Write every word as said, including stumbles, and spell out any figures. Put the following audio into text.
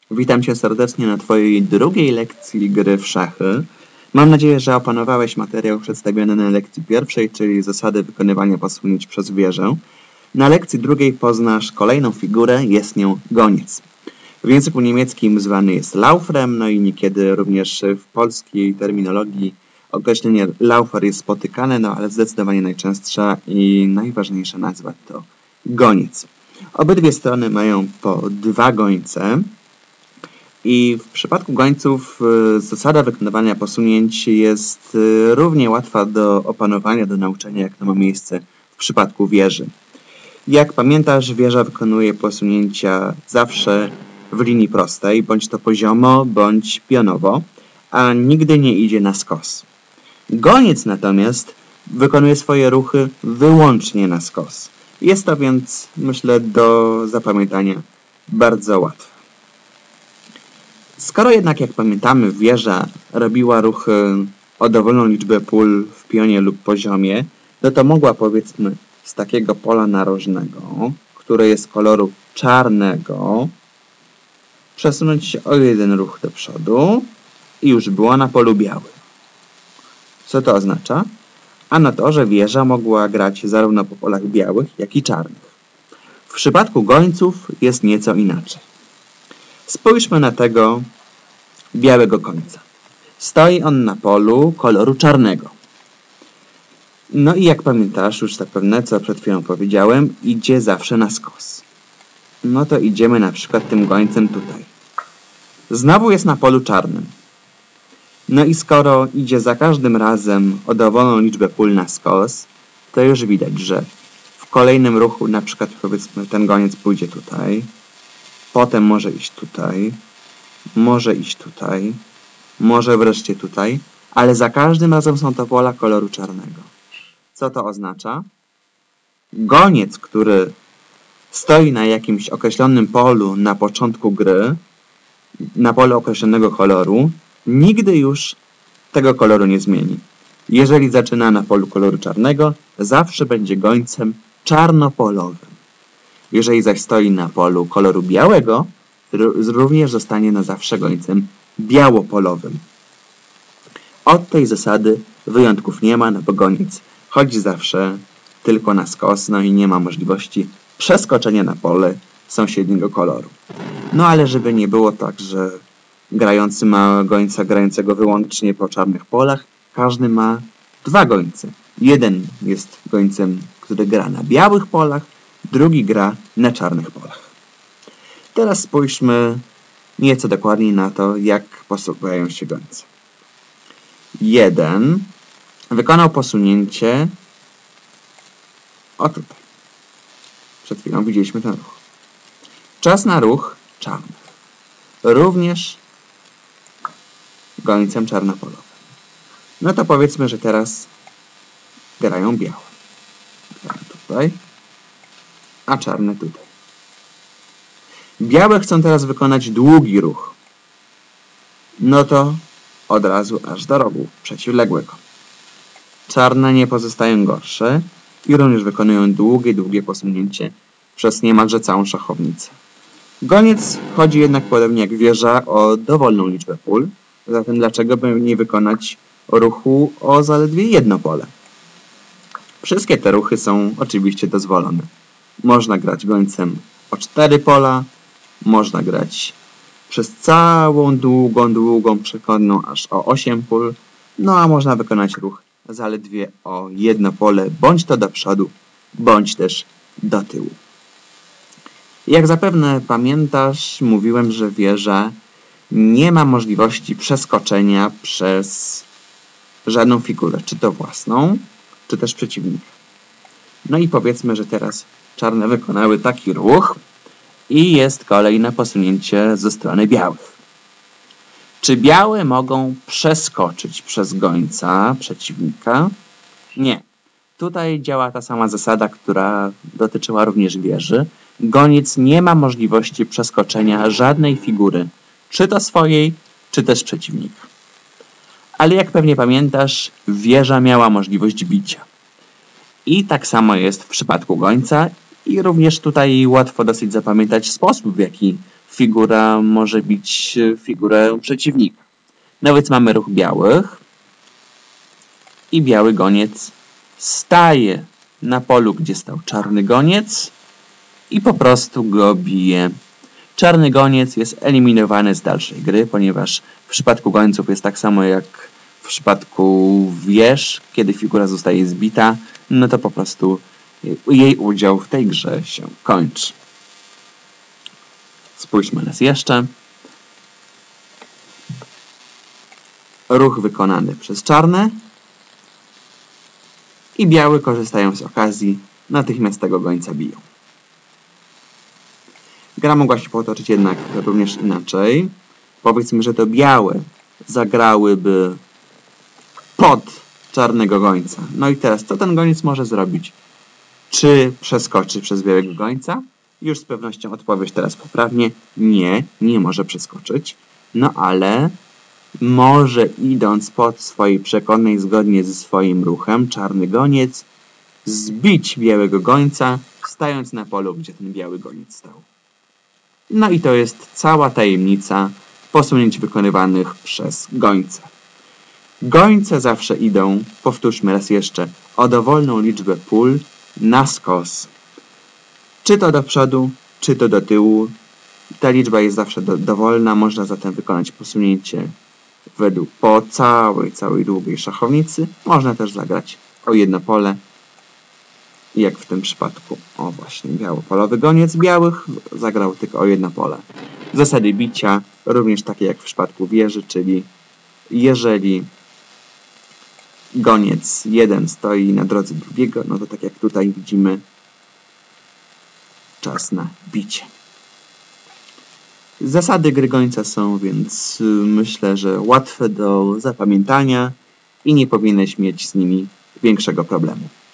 Witam Cię serdecznie na Twojej drugiej lekcji gry w szachy. Mam nadzieję, że opanowałeś materiał przedstawiony na lekcji pierwszej, czyli zasady wykonywania posunięć przez wieżę. Na lekcji drugiej poznasz kolejną figurę, jest nią goniec. W języku niemieckim zwany jest Laufrem, no i niekiedy również w polskiej terminologii określenie Laufer jest spotykane, no ale zdecydowanie najczęstsza i najważniejsza nazwa to goniec. Obydwie strony mają po dwa gońce. I w przypadku gońców zasada wykonywania posunięć jest równie łatwa do opanowania, do nauczenia, jak to ma miejsce w przypadku wieży. Jak pamiętasz, wieża wykonuje posunięcia zawsze w linii prostej, bądź to poziomo, bądź pionowo, a nigdy nie idzie na skos. Goniec natomiast wykonuje swoje ruchy wyłącznie na skos. Jest to więc, myślę, do zapamiętania bardzo łatwe. Skoro jednak, jak pamiętamy, wieża robiła ruchy o dowolną liczbę pól w pionie lub poziomie, no to mogła, powiedzmy, z takiego pola narożnego, które jest koloru czarnego, przesunąć się o jeden ruch do przodu i już była na polu białym. Co to oznacza? Ano to, że wieża mogła grać zarówno po polach białych, jak i czarnych. W przypadku gońców jest nieco inaczej. Spójrzmy na tego białego końca. Stoi on na polu koloru czarnego. No i jak pamiętasz, już zapewne, co przed chwilą powiedziałem, idzie zawsze na skos. No to idziemy na przykład tym gońcem tutaj. Znowu jest na polu czarnym. No i skoro idzie za każdym razem o dowolną liczbę pól na skos, to już widać, że w kolejnym ruchu, na przykład powiedzmy ten goniec pójdzie tutaj, potem może iść tutaj, może iść tutaj, może wreszcie tutaj, ale za każdym razem są to pola koloru czarnego. Co to oznacza? Goniec, który stoi na jakimś określonym polu na początku gry, na polu określonego koloru, nigdy już tego koloru nie zmieni. Jeżeli zaczyna na polu koloru czarnego, zawsze będzie gońcem czarnopolowym. Jeżeli zaś stoi na polu koloru białego, również zostanie na zawsze gońcem białopolowym. Od tej zasady wyjątków nie ma, no bo goniec chodzi zawsze tylko na skos, no i nie ma możliwości przeskoczenia na pole sąsiedniego koloru. No ale żeby nie było tak, że grający ma gońca grającego wyłącznie po czarnych polach, każdy ma dwa gońce. Jeden jest gońcem, który gra na białych polach, drugi gra na czarnych polach. Teraz spójrzmy nieco dokładniej na to, jak posuwają się gońce. Jeden wykonał posunięcie o tutaj. Przed chwilą widzieliśmy ten ruch. Czas na ruch czarnych. Również gońcem czarnopolowym. No to powiedzmy, że teraz grają białe. Grają tutaj, a czarne tutaj. Białe chcą teraz wykonać długi ruch. No to od razu aż do rogu przeciwległego. Czarne nie pozostają gorsze i również wykonują długie, długie posunięcie przez niemalże całą szachownicę. Goniec chodzi jednak podobnie jak wieża o dowolną liczbę pól, zatem dlaczego by nie wykonać ruchu o zaledwie jedno pole? Wszystkie te ruchy są oczywiście dozwolone. Można grać gońcem o cztery pola, można grać przez całą długą, długą przechodnią aż o osiem pól, no a można wykonać ruch zaledwie o jedno pole, bądź to do przodu, bądź też do tyłu. Jak zapewne pamiętasz, mówiłem, że wieża nie ma możliwości przeskoczenia przez żadną figurę, czy to własną, czy też przeciwnika. No i powiedzmy, że teraz czarne wykonały taki ruch i jest kolejne posunięcie ze strony białych. Czy białe mogą przeskoczyć przez gońca przeciwnika? Nie. Tutaj działa ta sama zasada, która dotyczyła również wieży. Goniec nie ma możliwości przeskoczenia żadnej figury, czy to swojej, czy też przeciwnika. Ale jak pewnie pamiętasz, wieża miała możliwość bicia. I tak samo jest w przypadku gońca i również tutaj łatwo dosyć zapamiętać sposób, w jaki w figura może bić figurę przeciwnika. No więc mamy ruch białych i biały goniec staje na polu, gdzie stał czarny goniec i po prostu go bije. Czarny goniec jest eliminowany z dalszej gry, ponieważ w przypadku gońców jest tak samo jak w przypadku wież, kiedy figura zostaje zbita, no to po prostu jej udział w tej grze się kończy. Spójrzmy raz jeszcze. Ruch wykonany przez czarne i biały, korzystając z okazji, natychmiast tego gońca biją. Gra mogła się potoczyć jednak również inaczej. Powiedzmy, że to białe zagrałyby pod czarnego gońca. No i teraz, co ten goniec może zrobić? Czy przeskoczy przez białego gońca? Już z pewnością odpowiesz teraz poprawnie. Nie, nie może przeskoczyć. No ale może, idąc pod swojej przekonnej zgodnie ze swoim ruchem, czarny goniec zbić białego gońca, stając na polu, gdzie ten biały goniec stał. No i to jest cała tajemnica posunięć wykonywanych przez gońca. Gońce zawsze idą, powtórzmy raz jeszcze, o dowolną liczbę pól na skos. Czy to do przodu, czy to do tyłu. Ta liczba jest zawsze do, dowolna, można zatem wykonać posunięcie według po całej, całej długiej szachownicy. Można też zagrać o jedno pole, jak w tym przypadku. O właśnie, białopolowy goniec białych zagrał tylko o jedno pole. Zasady bicia również takie jak w przypadku wieży, czyli jeżeli goniec jeden stoi na drodze drugiego, no to tak jak tutaj widzimy, czas na bicie. Zasady gry gońca są więc myślę, że łatwe do zapamiętania i nie powinieneś mieć z nimi większego problemu.